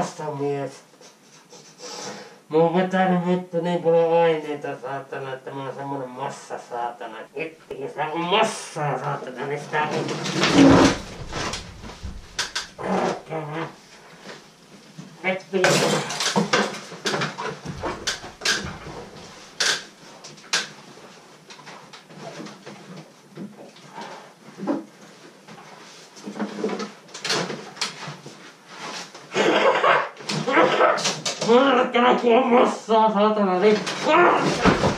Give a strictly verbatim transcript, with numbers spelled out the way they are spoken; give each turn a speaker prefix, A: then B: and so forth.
A: massamies. Mä oon vetänyt vittu niin paljon aineita saatana, että mä oon semmonen massa saatana. Vittu, kun sitä on massaa saatana, niin sitä on... Vittu. Mörkänä kun on massaa saatana, niin...